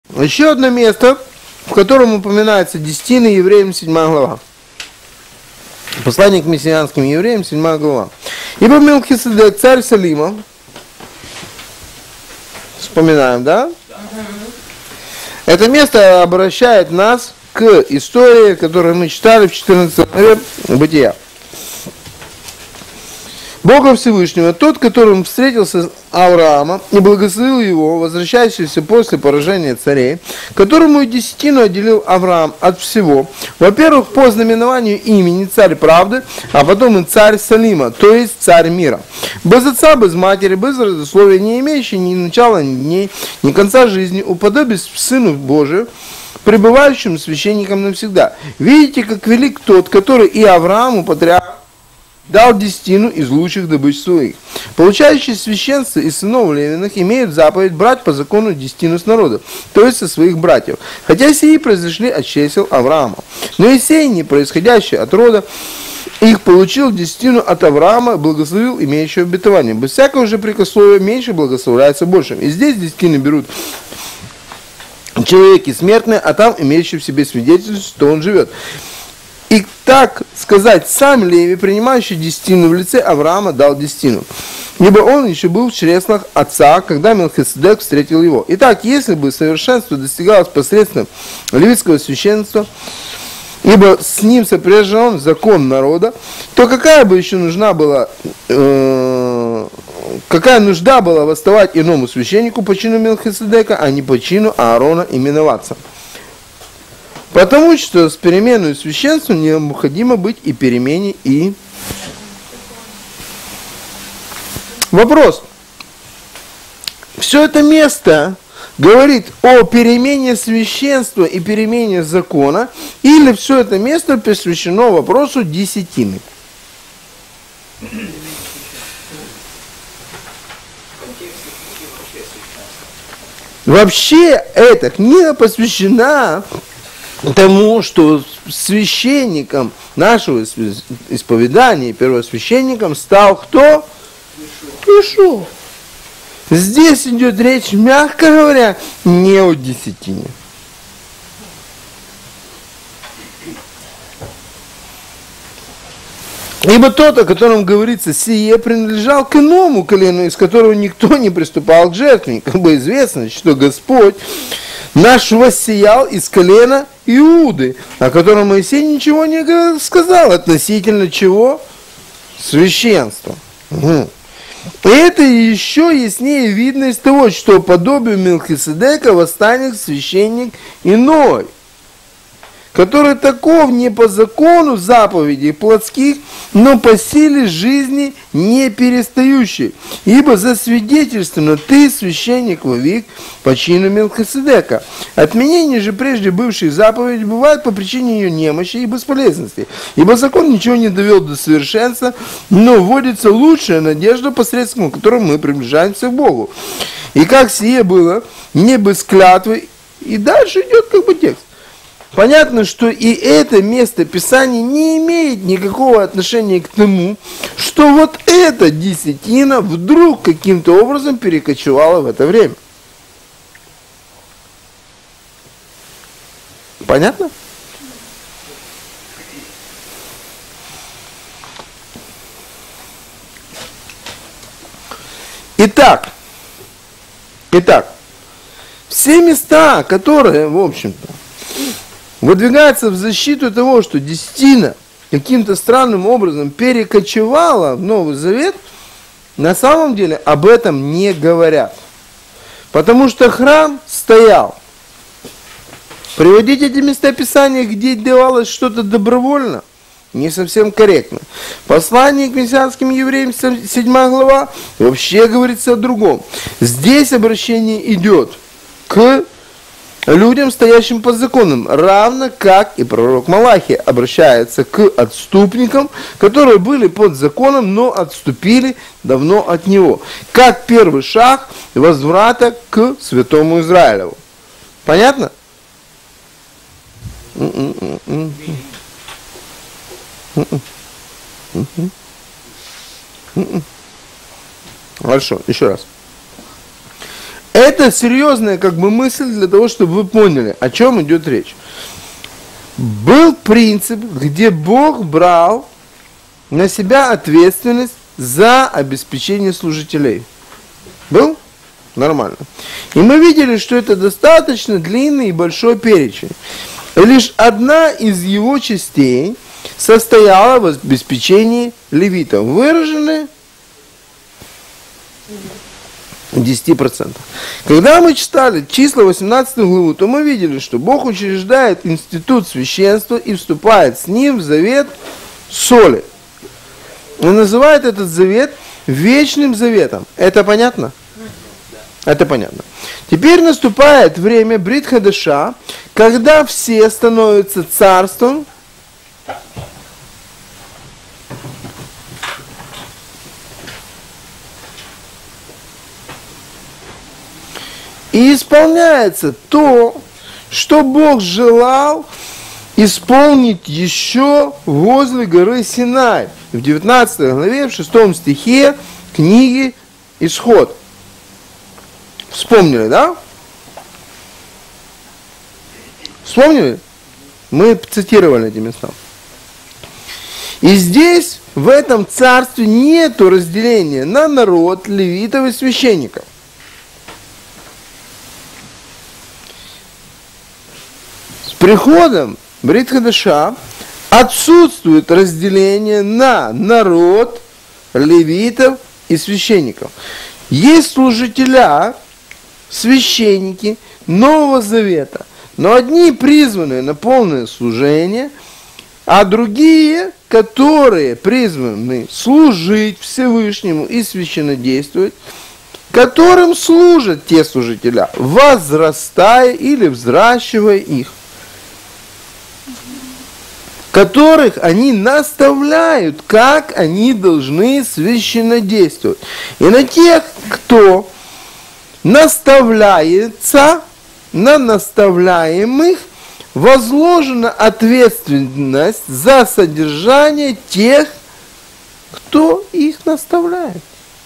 Еще одно место, в котором упоминается десятина евреям, 7 глава. Послание к мессианским евреям, 7 глава. Ибо Мелхиседек, царь Салима, вспоминаем, да? Это место обращает нас к истории, которую мы читали в 14 главе Бытия. Бога Всевышнего, тот, которым встретился Авраама и благословил его, возвращающийся после поражения царей, которому и десятину отделил Авраам от всего, во-первых, по знаменованию имени царь правды, а потом и царь Салима, то есть царь мира. Без отца, без матери, без родословия, не имеющий ни начала, ни дней, ни конца жизни, уподобись Сыну Божию, пребывающим священником навсегда. Видите, как велик тот, который и Аврааму, патриарху, дал десятину из лучших добыч своих. Получающие священство из сынов Левиных имеют заповедь брать по закону десятину с народа, то есть со своих братьев, хотя сии произошли от чресел Авраама. Но и сей, не происходящий от рода, их получил десятину от Авраама, благословил имеющего обетование. Без всякого же прикословия меньше благословляется большим. И здесь десятины берут человеки смертные, а там имеющие в себе свидетельство, что он живет. И так сказать, сам Леви, принимающий десятину в лице Авраама, дал десятину. Ибо он еще был в чреслах отца, когда Мелхиседек встретил его. Итак, если бы совершенство достигалось посредством левитского священства, ибо с ним сопряжен закон народа, то какая бы еще нужда была восставать иному священнику по чину Мелхиседека, а не по чину Аарона именоваться? Потому что с переменой священства необходимо быть и перемене, и... Вопрос. Все это место говорит о перемене священства и перемене закона, или все это место посвящено вопросу десятины? Вообще эта книга посвящена тому, что священником нашего исповедания, первосвященником стал кто? Иешуа. Здесь идет речь, мягко говоря, не о десятине. Ибо тот, о котором говорится, сие принадлежал к иному колену, из которого никто не приступал к жертве. Как бы известно, что Господь наш воссиял из колена Иуды, о котором Моисей ничего не сказал, относительно чего? Священства. И это еще яснее видно из того, что подобию Мелхиседека восстанет священник иной, который таков не по закону заповедей плотских, но по силе жизни не перестающий. Ибо засвидетельствовано, ты священник вовек по чину Мелхиседека. Отменение же прежде бывшей заповеди бывает по причине ее немощи и бесполезности. Ибо закон ничего не довел до совершенства, но вводится лучшая надежда, посредством которой мы приближаемся к Богу. И как сие было, не без клятвы, и дальше идет как бы текст. Понятно, что и это место Писания не имеет никакого отношения к тому, что вот эта десятина вдруг каким-то образом перекочевала в это время. Понятно? Итак, все места, которые, в общем-то, выдвигается в защиту того, что десятина каким-то странным образом перекочевала в Новый Завет, на самом деле об этом не говорят. Потому что храм стоял. Приводить эти места Писания, где давалось что-то добровольно, не совсем корректно. Послание к мессианским евреям, 7 глава, вообще говорится о другом. Здесь обращение идет к людям, стоящим под законом, равно как и пророк Малахи обращается к отступникам, которые были под законом, но отступили давно от него, как первый шаг возврата к святому Израилеву. Понятно? Хорошо, еще раз. Это серьезная как бы мысль для того, чтобы вы поняли, о чем идет речь. Был принцип, где Бог брал на себя ответственность за обеспечение служителей. Был? Нормально. И мы видели, что это достаточно длинный и большой перечень. И лишь одна из его частей состояла в обеспечении левитов, выраженные 10%. Когда мы читали числа 18 главу, то мы видели, что Бог учреждает институт священства и вступает с ним в завет соли. Он называет этот завет вечным заветом. Это понятно? Это понятно. Теперь наступает время Брит Хадаша, когда все становятся царством, и исполняется то, что Бог желал исполнить еще возле горы Синай. В 19 главе, в 6 стихе книги Исход. Вспомнили, да? Вспомнили? Мы цитировали эти места. И здесь, в этом царстве, нету разделения на народ, левитов и священников. С приходом Брит Хадаша отсутствует разделение на народ, левитов и священников. Есть служителя, священники Нового Завета, но одни призваны на полное служение, а другие, которые призваны служить Всевышнему и священнодействовать, которым служат те служителя, возрастая или взращивая их, которых они наставляют, как они должны священнодействовать. И на тех, кто наставляется, на наставляемых возложена ответственность за содержание тех, кто их наставляет.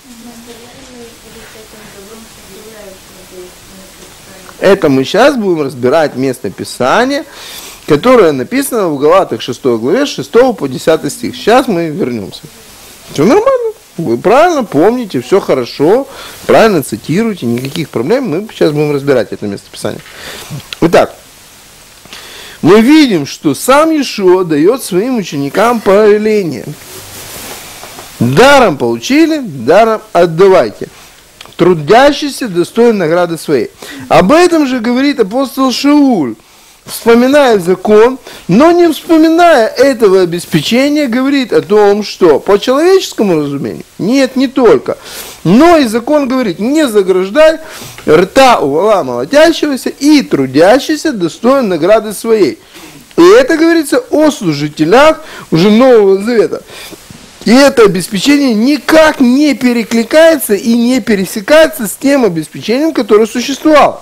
Это мы сейчас будем разбирать место Писания, которое написано в Галатах 6 главе, 6 по 10 стих. Сейчас мы вернемся. Все нормально. Вы правильно помните, все хорошо, правильно цитируете, никаких проблем. Мы сейчас будем разбирать это место Писания. Итак, мы видим, что сам Иешуа дает своим ученикам повеление. Даром получили, даром отдавайте. Трудящийся достоин награды своей. Об этом же говорит апостол Шауль, вспоминая закон, но не вспоминая этого обеспечения, говорит о том, что по человеческому разумению, нет, не только, но и закон говорит, не заграждай рта у вола молотящегося, и трудящийся достоин награды своей. И это говорится о служителях уже Нового Завета. И это обеспечение никак не перекликается и не пересекается с тем обеспечением, которое существовало.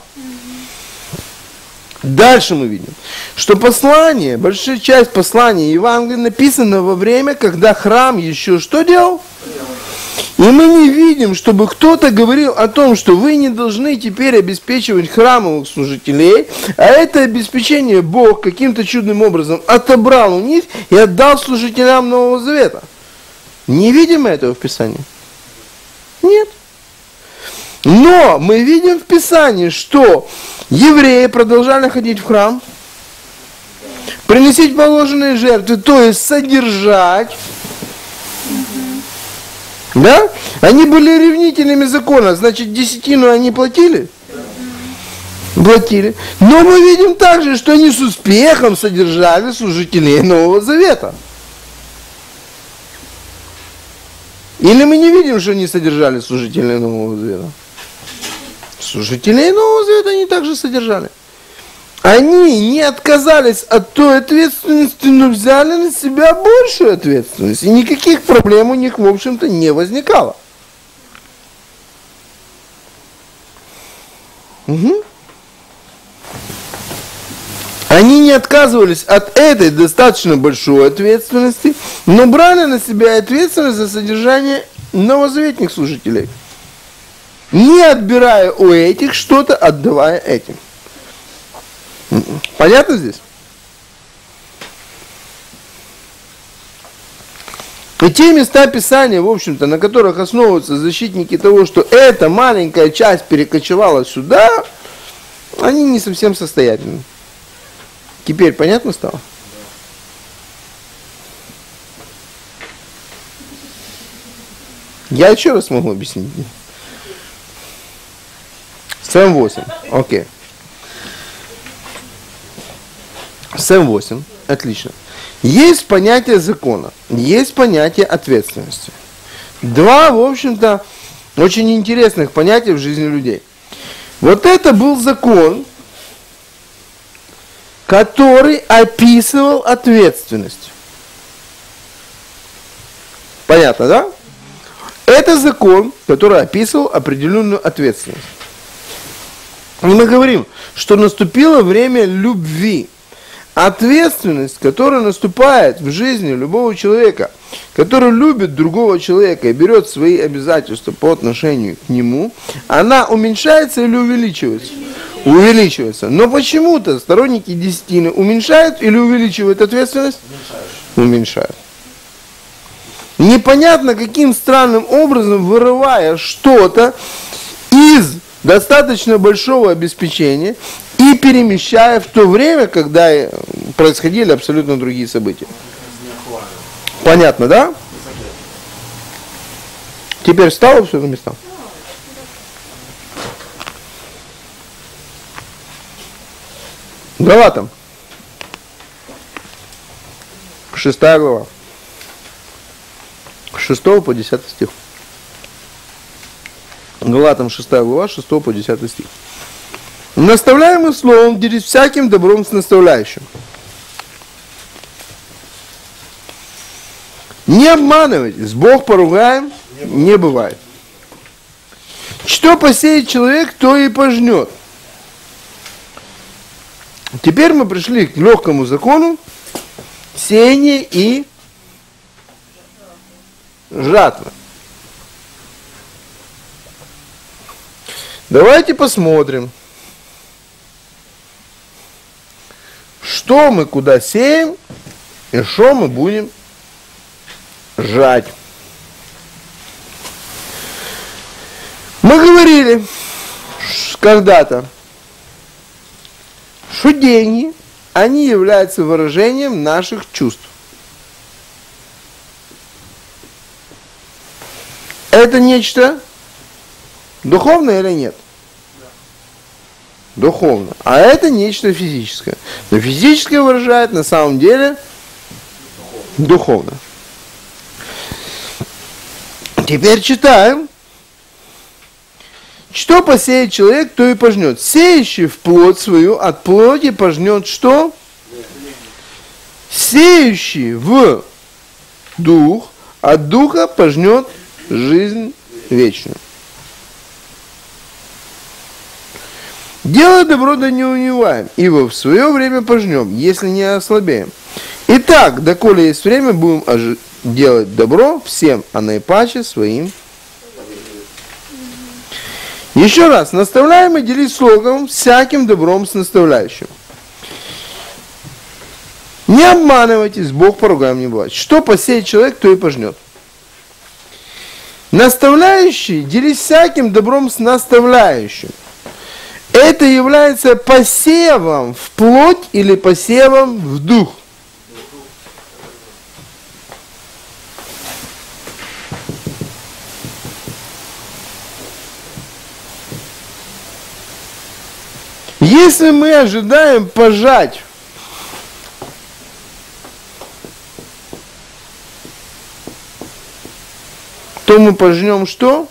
Дальше мы видим, что послание, большая часть послания Евангелия написана во время, когда храм еще что делал? И мы не видим, чтобы кто-то говорил о том, что вы не должны теперь обеспечивать храмовых служителей, а это обеспечение Бог каким-то чудным образом отобрал у них и отдал служителям Нового Завета. Не видим мы этого в Писании? Нет. Но мы видим в Писании, что евреи продолжали ходить в храм, приносить положенные жертвы, то есть содержать. Да? Они были ревнителями закона, значит, десятину они платили? Платили. Но мы видим также, что они с успехом содержали служителей Нового Завета. Или мы не видим, что они содержали служителей Нового Завета? Служителей Нового Завета они также содержали. Они не отказались от той ответственности, но взяли на себя большую ответственность. И никаких проблем у них, в общем-то, не возникало. Угу. Они не отказывались от этой достаточно большой ответственности, но брали на себя ответственность за содержание новозаветных служителей. не отбирая у этих что-то, отдавая этим. Понятно здесь? И те места Писания, в общем-то, на которых основываются защитники того, что эта маленькая часть перекочевала сюда, они не совсем состоятельны. Теперь понятно стало? Я еще раз могу объяснить. Сэм 8. Окей. Сэм 8. Отлично. Есть понятие закона, есть понятие ответственности. Два, в общем-то, очень интересных понятия в жизни людей. Вот это был закон, который описывал ответственность. Понятно, да? Это закон, который описывал определенную ответственность. И мы говорим, что наступило время любви. Ответственность, которая наступает в жизни любого человека, который любит другого человека и берет свои обязательства по отношению к нему, она уменьшается или увеличивается? Увеличивается. Но почему-то сторонники десятины уменьшают или увеличивают ответственность? Уменьшают. Непонятно, каким странным образом, вырывая что-то из достаточно большого обеспечения и перемещая в то время, когда происходили абсолютно другие события. Понятно, да? Теперь встало все на места? Галатам. 6 глава. С 6 по 10 стих. Галатам 6 глава, 6 по 10 стих. Наставляемым словом делись всяким добром с наставляющим. Не обманывайтесь, Бог поругаем не бывает. Что посеет человек, то и пожнет. Теперь мы пришли к легкому закону сеяния и жатвы. Давайте посмотрим, что мы куда сеем и что мы будем жать. Мы говорили когда-то, что деньги, они являются выражением наших чувств. Это нечто духовное или нет? Духовно. А это нечто физическое. Но физическое выражает на самом деле духовно. Теперь читаем. Что посеет человек, то и пожнет. Сеющий в плоть свою, от плоти пожнет что? Сеющий в дух, от духа пожнет жизнь вечную. Делая добро, да не унываем, ибо в свое время пожнем, если не ослабеем. Итак, доколе есть время, будем делать добро всем, а наипаче своим. Еще раз, наставляем и делить слогом всяким добром с наставляющим. Не обманывайтесь, Бог поругаем не бывает. Что посеет человек, то и пожнет. Наставляющий, делись всяким добром с наставляющим. Это является посевом в плоть или посевом в дух. Если мы ожидаем пожать то мы пожнем что?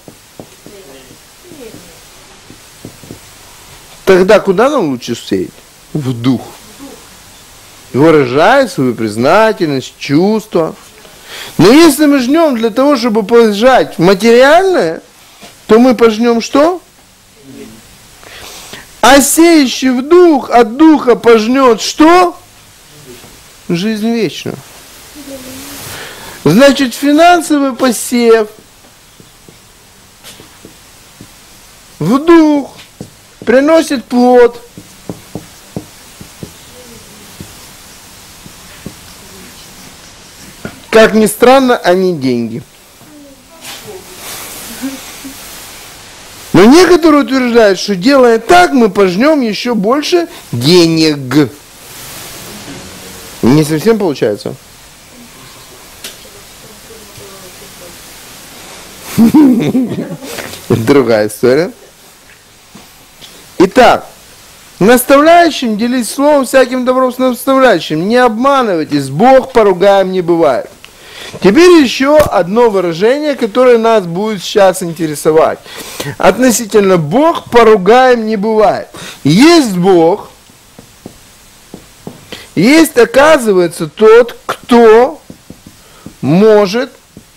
Тогда куда нам лучше сеять? В дух. Выражая свою признательность, чувства. Но если мы жнем для того, чтобы пожать материальное, то мы пожнем что? А сеющий в дух, от духа пожнет что? Жизнь вечную. Значит, финансовый посев в дух, приносит плод. Как ни странно, они деньги. Но некоторые утверждают, что делая так, мы пожнем еще больше денег. Не совсем получается. Другая история. Итак, наставляющим делись словом всяким добром с наставляющим. Не обманывайтесь, Бог поругаем не бывает. Теперь еще одно выражение, которое нас будет сейчас интересовать. Относительно Бог поругаем не бывает. Есть Бог, есть, оказывается, тот, кто может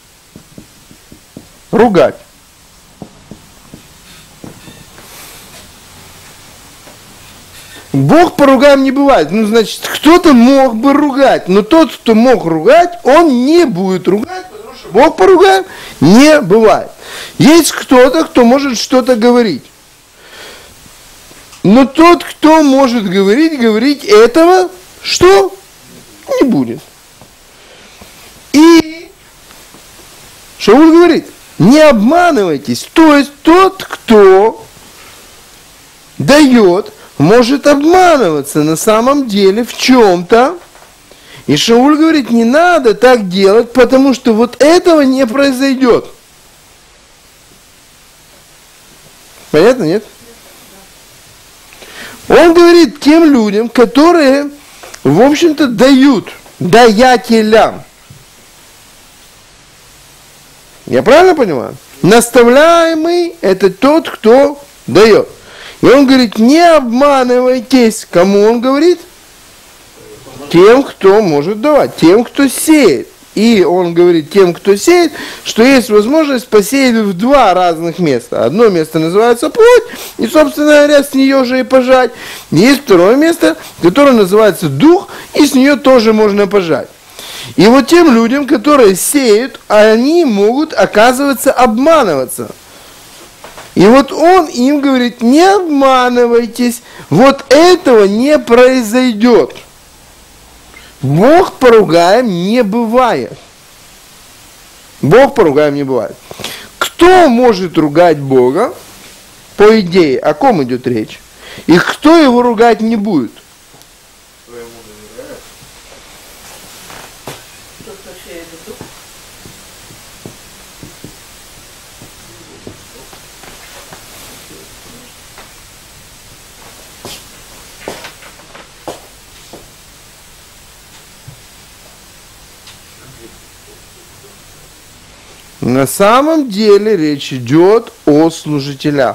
ругать. Бог поругаем не бывает. Ну, значит, кто-то мог бы ругать, но тот, кто мог ругать, он не будет ругать, потому что Бог поругаем не бывает. Есть кто-то, кто может что-то говорить. Но тот, кто может говорить этого, что? Не будет. И Шауль говорит, не обманывайтесь. То есть тот, кто дает, может обманываться на самом деле в чем-то. И Шауль говорит, не надо так делать, потому что вот этого не произойдет. Понятно, нет? Он говорит тем людям, которые, в общем-то, дают, даятелям. Я правильно понимаю? Наставляемый – это тот, кто дает. И он говорит, не обманывайтесь. Кому он говорит? Тем, кто может давать, тем, кто сеет. И он говорит тем, кто сеет, что есть возможность посеять в два разных места. Одно место называется плоть, и, собственно говоря, с нее же и пожать. Есть второе место, которое называется дух, и с нее тоже можно пожать. И вот тем людям, которые сеют, они могут, оказывается, обманываться. И вот он им говорит, не обманывайтесь, вот этого не произойдет. Бог поругаем не бывает. Бог поругаем не бывает. Кто может ругать Бога? По идее, о ком идет речь? И кто его ругать не будет? На самом деле речь идет о служителях.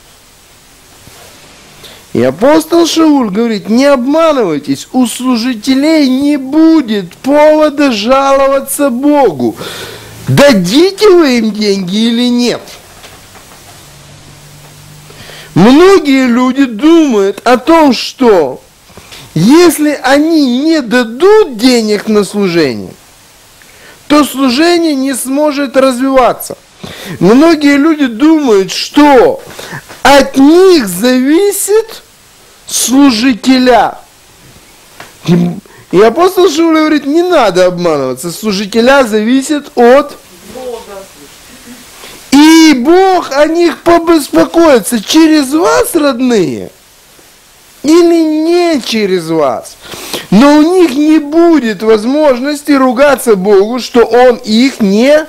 И апостол Шауль говорит, не обманывайтесь, у служителей не будет повода жаловаться Богу. Дадите вы им деньги или нет? Многие люди думают о том, что если они не дадут денег на служение, то служение не сможет развиваться. Многие люди думают, что от них зависит служителя. И апостол Шауль говорит, не надо обманываться, служителя зависят от Бога. И Бог о них побеспокоится через вас, родные, или не через вас. Но у них не будет возможности ругаться Богу, что Он их не...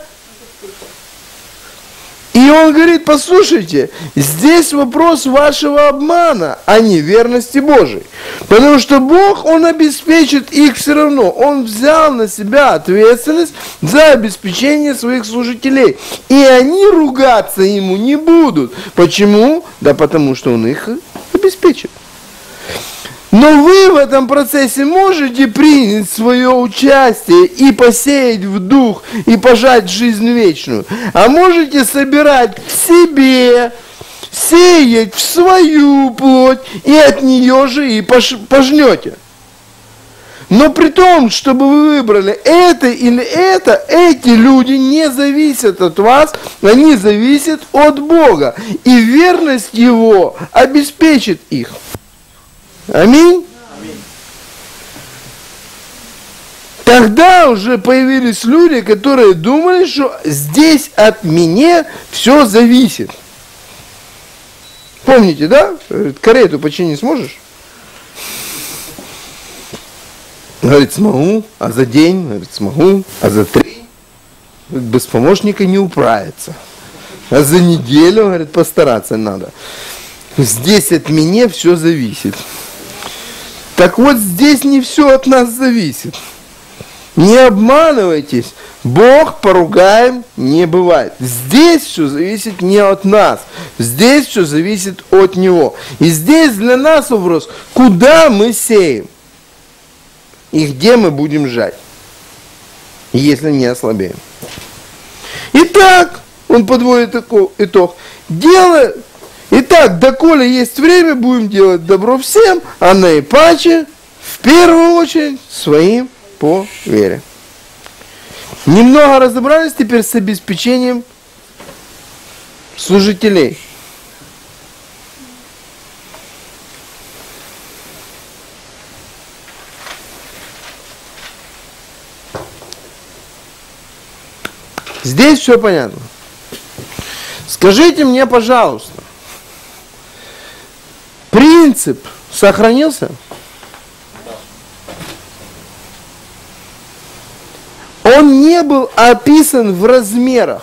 И он говорит, послушайте, здесь вопрос вашего обмана, а не верности Божией. Потому что Бог, Он обеспечит их все равно. Он взял на себя ответственность за обеспечение своих служителей. И они ругаться Ему не будут. Почему? Да потому что Он их обеспечит. Но вы в этом процессе можете принять свое участие и посеять в дух, и пожать жизнь вечную. А можете собирать в себе, сеять в свою плоть, и от нее же и пожнете. Но при том, чтобы вы выбрали это или это, эти люди не зависят от вас, они зависят от Бога. И верность Его обеспечит их. Аминь. Тогда уже появились люди, которые думали, что здесь от меня все зависит. Помните, да? Карету починить сможешь? Говорит, смогу, а за день? Говорит, смогу, а за 3? Говорит, без помощника не управится. А за неделю, говорит, постараться надо. Здесь от меня все зависит. Так вот, здесь не все от нас зависит. Не обманывайтесь, Бог поругаем не бывает. Здесь все зависит не от нас, здесь все зависит от Него. И здесь для нас вопрос, куда мы сеем и где мы будем жать, если не ослабеем. Итак, он подводит такой итог. Итак, доколе есть время, будем делать добро всем, а наипаче, в первую очередь, своим по вере. Немного разобрались теперь с обеспечением служителей. Здесь все понятно. Скажите мне, пожалуйста, принцип сохранился? Он не был описан в размерах.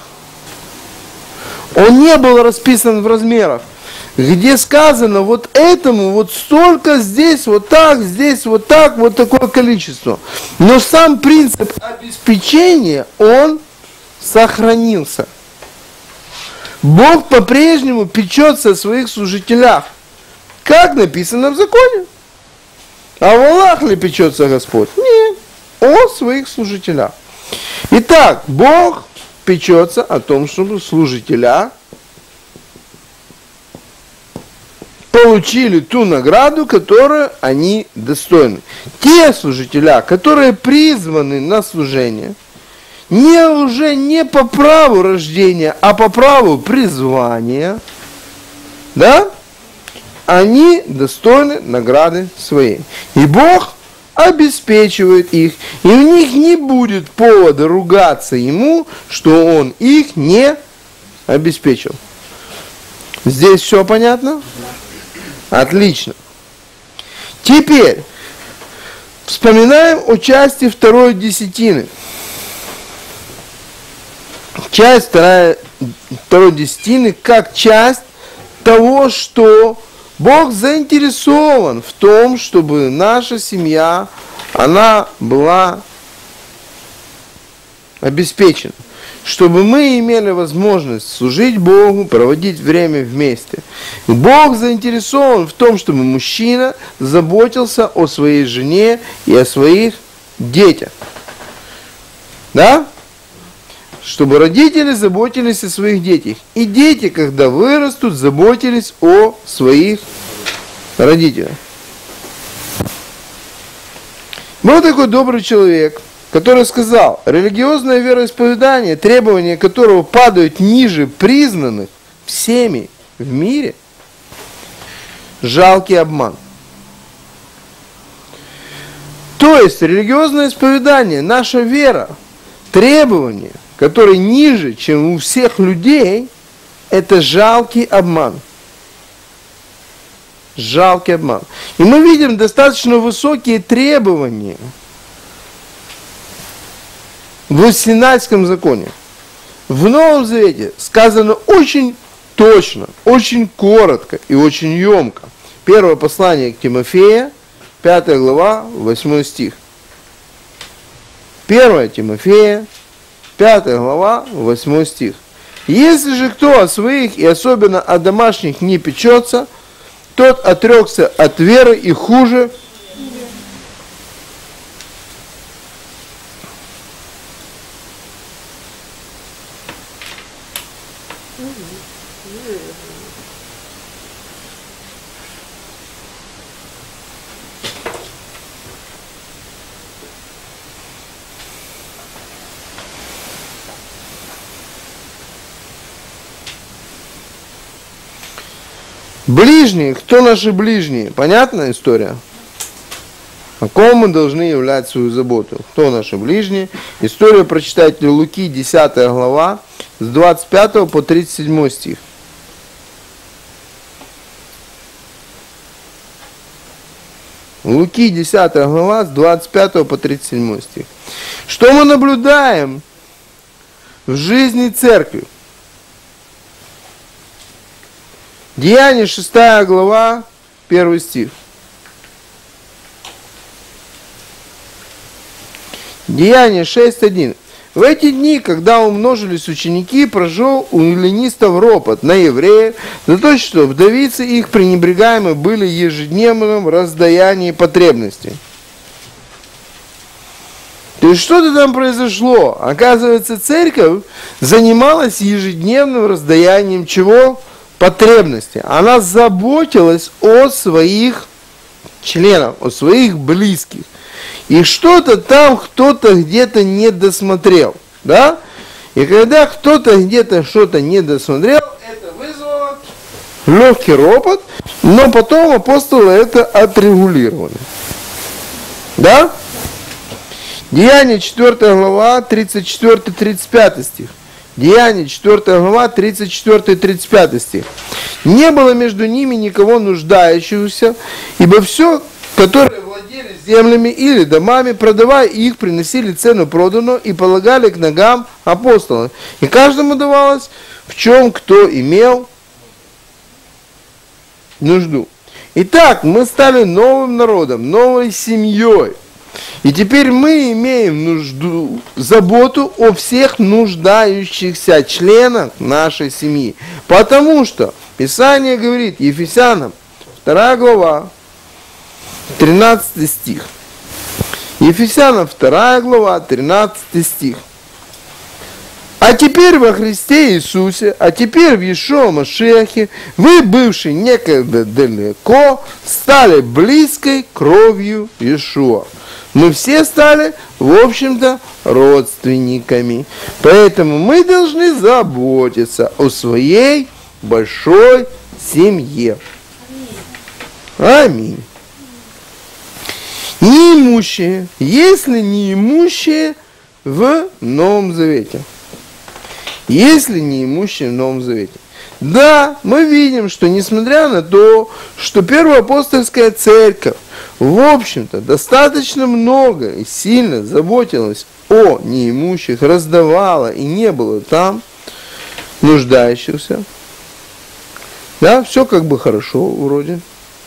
Он не был расписан в размерах, где сказано вот этому, вот столько, здесь вот так, вот такое количество. Но сам принцип обеспечения, он сохранился. Бог по-прежнему печется о своих служителях, как написано в законе. А в Аллах ли печется Господь? Нет, о своих служителях. Итак, Бог печется о том, чтобы служителя получили ту награду, которую они достойны. Те служителя, которые призваны на служение, уже не по праву рождения, а по праву призвания, да, они достойны награды своей. И Бог обеспечивает их, и у них не будет повода ругаться ему, что он их не обеспечил. Здесь все понятно? Отлично. Теперь вспоминаем о части второй десятины. Часть второй десятины как часть того, что Бог заинтересован в том, чтобы наша семья, она была обеспечена. Чтобы мы имели возможность служить Богу, проводить время вместе. И Бог заинтересован в том, чтобы мужчина заботился о своей жене и о своих детях. Да? Чтобы родители заботились о своих детях. И дети, когда вырастут, заботились о своих родителях. Был такой добрый человек, который сказал, религиозное вероисповедание, требования которого падают ниже признанных всеми в мире, жалкий обман. То есть религиозное исповедание, наша вера, требования, которые ниже, чем у всех людей, это жалкий обман. Жалкий обман. И мы видим достаточно высокие требования в Синайском законе. В Новом Завете сказано очень точно, очень коротко и очень емко. Первое послание к Тимофею, 5 глава, 8 стих. 1 Тимофея, 5 глава, 8 стих. Если же кто о своих и особенно о домашних не печется, тот отрекся от веры и хуже. Ближние, кто наши ближние? Понятная история? О ком мы должны являть свою заботу? Кто наши ближние? Историю прочитайте Луки, 10 глава, с 25 по 37 стих. Луки, 10 глава, с 25 по 37 стих. Что мы наблюдаем в жизни церкви? Деяния, 6 глава, 1 стих. Деяния 6.1. В эти дни, когда умножились ученики, прошел у эллинистов ропот на евреев за то, что вдовицы их пренебрегаемы были ежедневным раздаянием потребностей. То есть что-то там произошло. Оказывается, церковь занималась ежедневным раздаянием чего? Потребностей. Она заботилась о своих членах, о своих близких. И что-то там кто-то где-то не досмотрел, да? И когда кто-то где-то что-то не досмотрел, это вызвало легкий ропот, но потом апостолы это отрегулировали. Да? Деяния 4 глава, 34-35 стих. Деяния 4 глава, 34-35 стих. Не было между ними никого нуждающегося, ибо все, которые владели землями или домами, продавая их, приносили цену проданную и полагали к ногам апостолов. И каждому давалось, в чем кто имел нужду. Итак, мы стали новым народом, новой семьей. И теперь мы имеем нужду, заботу о всех нуждающихся членах нашей семьи. Потому что Писание говорит Ефесянам, 2 глава, 13 стих. Ефесянам 2 глава, 13 стих. А теперь во Христе Иисусе, а теперь в Иешуа Машиахе, вы, бывшие некогда далеко, стали близкой кровью Иешуа. Мы все стали, в общем-то, родственниками. Поэтому мы должны заботиться о своей большой семье. Аминь. Неимущие, если неимущие в Новом Завете. Если неимущие в Новом Завете. Да, мы видим, что несмотря на то, что Первоапостольская церковь, в общем-то, достаточно много и сильно заботилась о неимущих, раздавала и не было там нуждающихся. Да, все как бы хорошо вроде.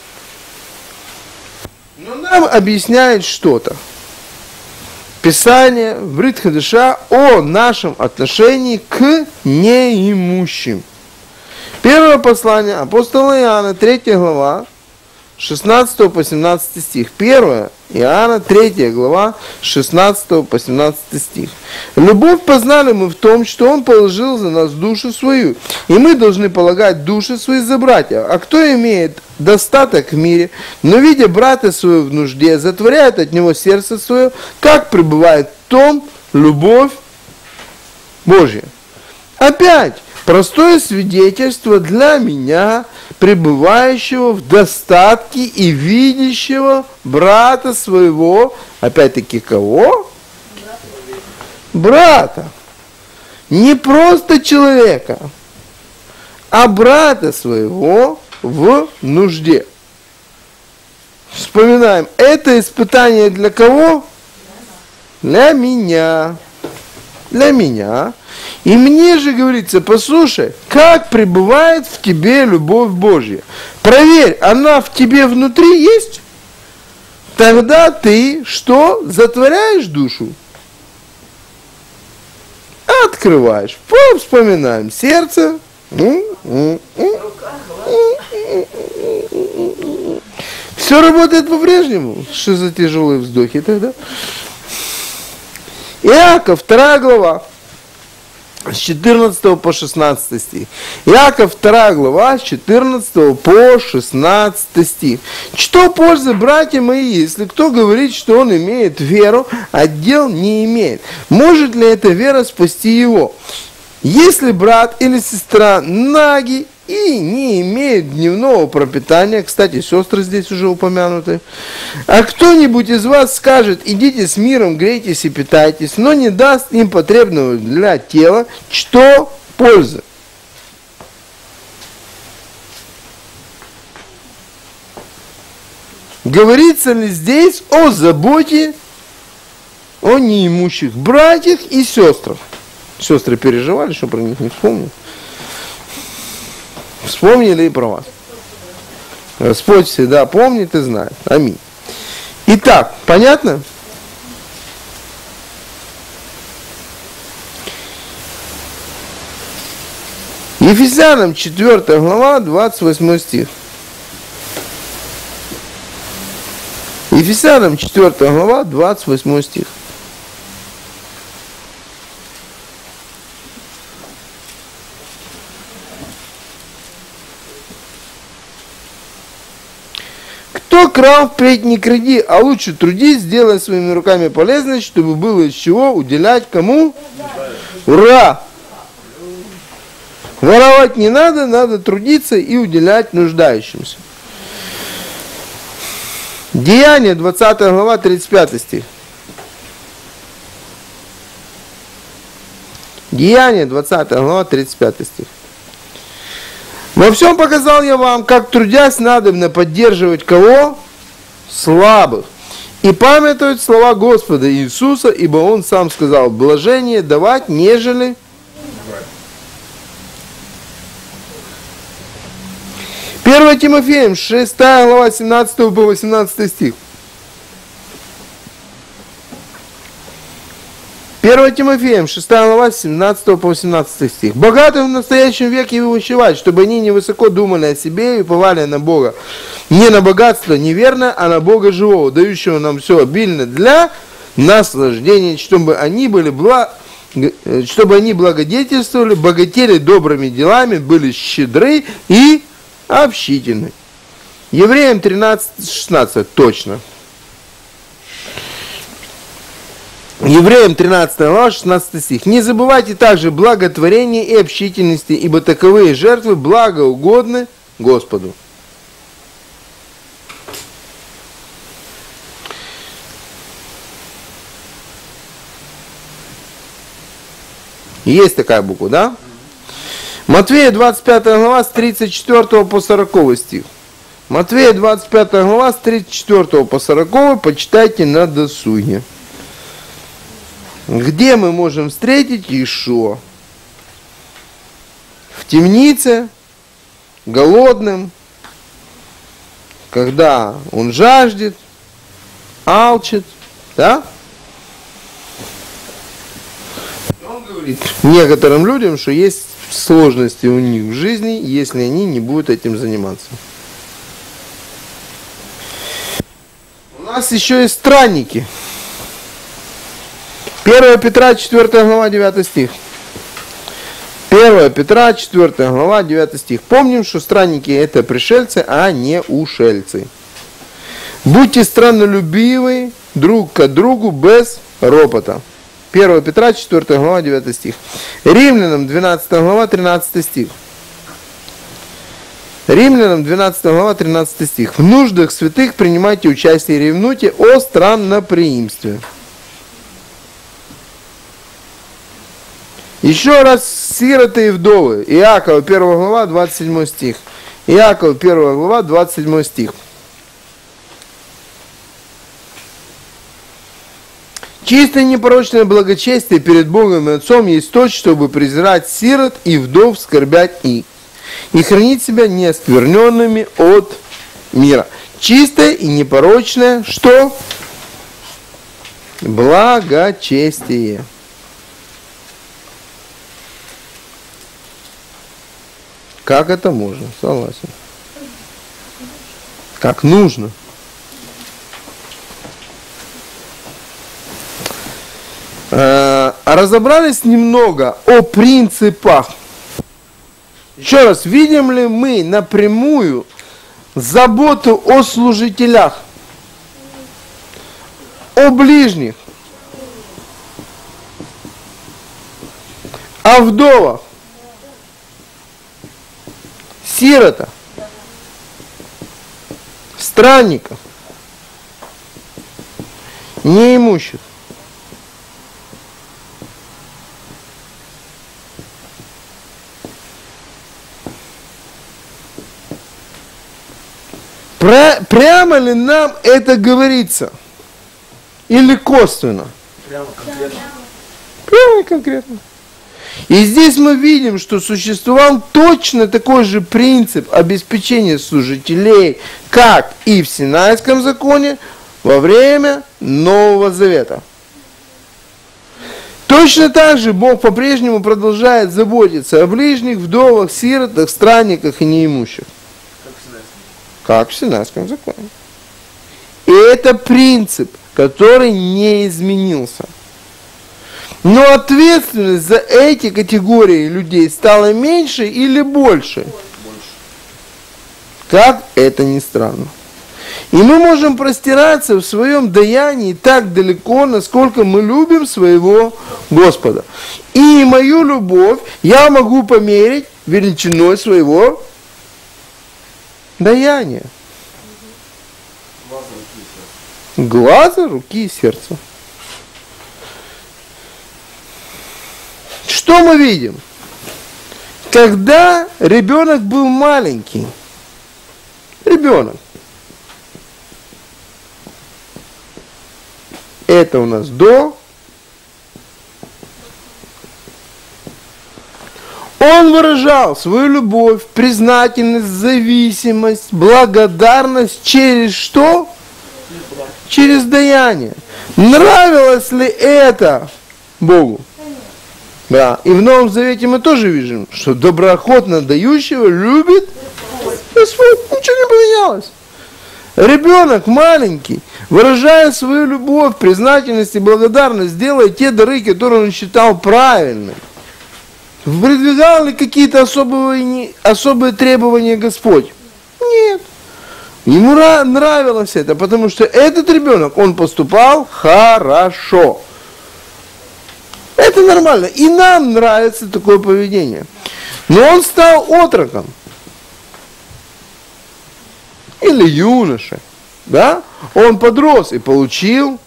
Но нам объясняет что-то. Писание в Брит Хадаша о нашем отношении к неимущим. Первое послание апостола Иоанна, 3 глава, 16 по 17 стих. 1 Иоанна, 3 глава, 16 по 17 стих. Любовь познали мы в том, что Он положил за нас душу свою, и мы должны полагать души свои за братьев. А кто имеет достаток в мире, но видя брата своего в нужде, затворяет от него сердце свое, как пребывает в том любовь Божья. Опять, простое свидетельство для меня, пребывающего в достатке и видящего брата своего, опять-таки кого? Брата. Не просто человека, а брата своего в нужде. Вспоминаем, это испытание для кого? Для меня. Для меня. И мне же говорится, послушай, как пребывает в тебе любовь Божья. Проверь, она в тебе внутри есть? Тогда ты что? Затворяешь душу? Открываешь. Вспоминаем сердце. Все работает по-прежнему. Что за тяжелые вздохи тогда? Иаков, 2 глава. С 14 по 16 стих. Иаков 2 глава, с 14 по 16 стих. Что пользы, братья мои, если кто говорит, что он имеет веру, а дел не имеет? Может ли эта вера спасти его? Если брат или сестра наги и не имеют дневного пропитания. Кстати, сестры здесь уже упомянуты. А кто-нибудь из вас скажет: идите с миром, грейтесь и питайтесь, но не даст им потребного для тела, что пользы? Говорится ли здесь о заботе о неимущих братьях и сестрах? Сестры переживали, что про них не вспомнил. Вспомнили и про вас. Господь всегда помнит и знает. Аминь. Итак, понятно? Ефесянам 4 глава, 28 стих. Ефесянам 4 глава, 28 стих. Кто крал, впредь не кради, а лучше трудись, сделай своими руками полезность, чтобы было из чего уделять кому? Ура! Воровать не надо, надо трудиться и уделять нуждающимся. Деяния, 20 глава, 35 стих. Деяния, 20 глава, 35 стих. Во всем показал я вам, как трудясь надобно поддерживать кого? Слабых. И памятовать слова Господа Иисуса, ибо Он сам сказал: блажение давать, нежели... 1 Тимофеям, 6 глава, 17 по 18 стих. 1 Тимофеям, 6 глава, 17 по 18 стих. «Богатым в настоящем веке увещевать, чтобы они невысоко думали о себе и уповали на Бога. Не на богатство неверно, а на Бога живого, дающего нам все обильно для наслаждения, чтобы они благодетельствовали, богатели добрыми делами, были щедры и общительны». Евреям 13:16, точно. Евреям 13 глава, 16 стих. «Не забывайте также благотворения и общительности, ибо таковые жертвы благоугодны Господу». Есть такая буква, да? Матфея 25 глава с 34 по 40 стих. Матфея 25 глава с 34 по 40 почитайте на досуге. Где мы можем встретить Иешуа? В темнице, голодным, когда он жаждет, алчит, да? Он говорит некоторым людям, что есть сложности у них в жизни, если они не будут этим заниматься. У нас еще есть странники. 1 Петра 4 глава 9 стих. 1 Петра 4 глава 9 стих. Помним, что странники это пришельцы, а не ушельцы. Будьте страннолюбивы друг к другу без ропота. 1 Петра 4 глава 9 стих. Римлянам 12 глава 13 стих. Римлянам 12 глава 13 стих. В нуждах святых принимайте участие и ревнуйте о странноприимстве. Еще раз, сироты и вдовы. Иакова 1 глава 27 стих. Иакова 1 глава 27 стих. Чистое непорочное благочестие перед Богом и Отцом есть то, чтобы презирать сирот и вдов, скорбять их, и хранить себя неоскверненными от мира. Чистое и непорочное, что? Благочестие. Как это можно? Согласен. Как нужно. Разобрались немного о принципах. Еще раз, видим ли мы напрямую заботу о служителях, о ближних, о вдовах, сирота, странников, неимущих. Прямо ли нам это говорится? Или косвенно? Прямо конкретно. Прямо и конкретно. И здесь мы видим, что существовал точно такой же принцип обеспечения служителей, как и в Синайском законе во время Нового Завета. Точно так же Бог по-прежнему продолжает заботиться о ближних, вдовах, сиротах, странниках и неимущих. Как в Синайском законе. И это принцип, который не изменился. Но ответственность за эти категории людей стала меньше или больше? Как это ни странно. И мы можем простираться в своем даянии так далеко, насколько мы любим своего Господа. И мою любовь я могу померить величиной своего даяния. Глаза, руки и сердца. Что мы видим? Когда ребенок был маленький, ребенок, это у нас до, он выражал свою любовь, признательность, зависимость, благодарность через что? Через даяние. Нравилось ли это Богу? Да. И в Новом Завете мы тоже видим, что доброохотно дающего любит Господь. Ничего не поменялось. Ребенок маленький, выражая свою любовь, признательность и благодарность, делая те дары, которые он считал правильными. Выдвигал ли какие-то особые требования Господь? Нет. Ему нравилось это, потому что этот ребенок, он поступал хорошо. Это нормально. И нам нравится такое поведение. Но он стал отроком. Или юношей. Да? Он подрос и получил,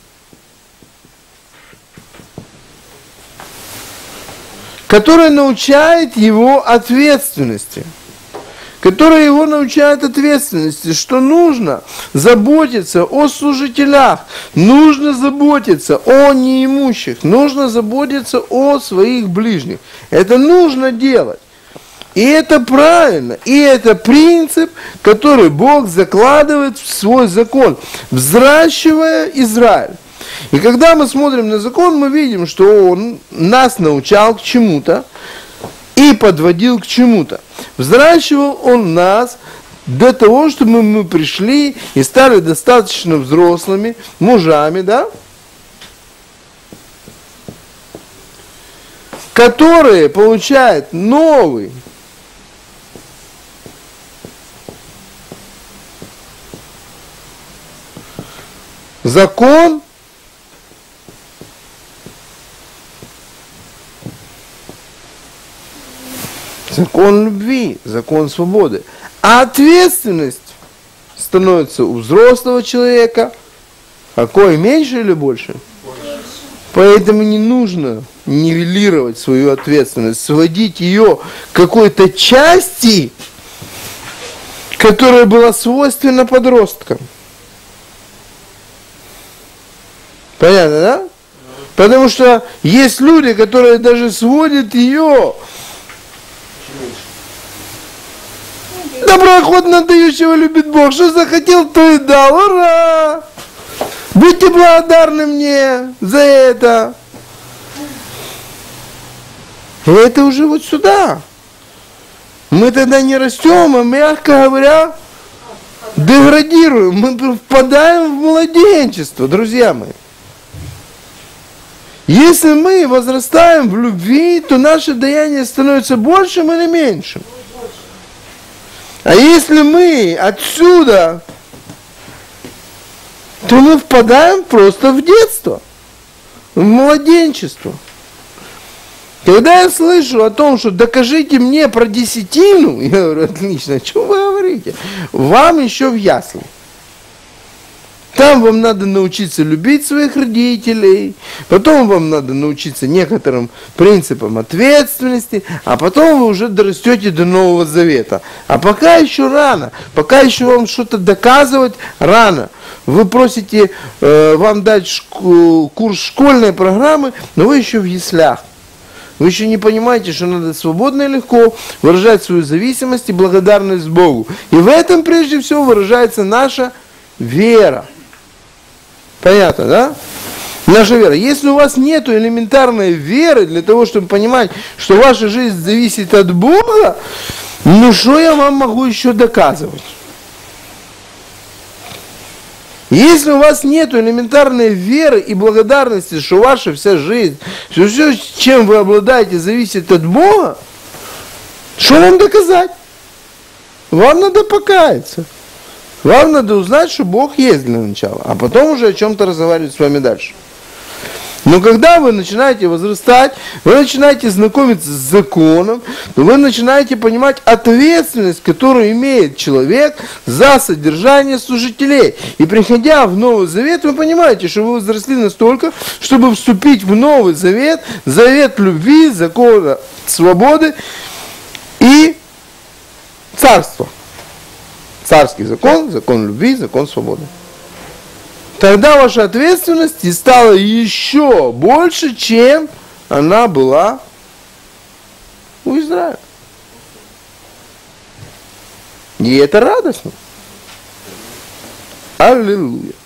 который научает его ответственности. Который его научает ответственности, что нужно заботиться о служителях, нужно заботиться о неимущих, нужно заботиться о своих ближних. Это нужно делать. И это правильно. И это принцип, который Бог закладывает в свой закон, взращивая Израиль. И когда мы смотрим на закон, мы видим, что он нас научал к чему-то и подводил к чему-то. Взращивал он нас до того, чтобы мы пришли и стали достаточно взрослыми, мужами, да? Которые получают новый закон, закон любви, закон свободы. А ответственность становится у взрослого человека какой, меньше или больше? Поэтому не нужно нивелировать свою ответственность, сводить ее к какой-то части, которая была свойственна подросткам. Понятно, да? Потому что есть люди, которые даже сводят ее доброохотно дающего любит Бог. Что захотел, то и дал. Ура! Будьте благодарны мне за это. И это уже вот сюда. Мы тогда не растем, а, мягко говоря, деградируем. Мы впадаем в младенчество, друзья мои. Если мы возрастаем в любви, то наше даяние становится большим или меньшим. А если мы отсюда, то мы впадаем просто в детство, в младенчество. Когда я слышу о том, что докажите мне про десятину, я говорю, отлично, что вы говорите? Вам еще в ясли. Там вам надо научиться любить своих родителей, потом вам надо научиться некоторым принципам ответственности, а потом вы уже дорастете до Нового Завета. А пока еще рано, пока еще вам что-то доказывать рано. Вы просите вам дать курс школьной программы, но вы еще в яслях. Вы еще не понимаете, что надо свободно и легко выражать свою зависимость и благодарность Богу. И в этом прежде всего выражается наша вера. Понятно, да? Наша вера. Если у вас нет элементарной веры для того, чтобы понимать, что ваша жизнь зависит от Бога, ну что я вам могу еще доказывать? Если у вас нет элементарной веры и благодарности, что ваша вся жизнь, что все, чем вы обладаете, зависит от Бога, что вам доказать? Вам надо покаяться. Вам надо узнать, что Бог есть для начала, а потом уже о чем-то разговаривать с вами дальше. Но когда вы начинаете возрастать, вы начинаете знакомиться с законом, вы начинаете понимать ответственность, которую имеет человек за содержание служителей. И приходя в Новый Завет, вы понимаете, что вы возросли настолько, чтобы вступить в Новый Завет, завет любви, закона свободы и царства. Царский закон, закон любви, закон свободы. Тогда ваша ответственность и стала еще больше, чем она была у Израиля. И это радостно. Аллилуйя.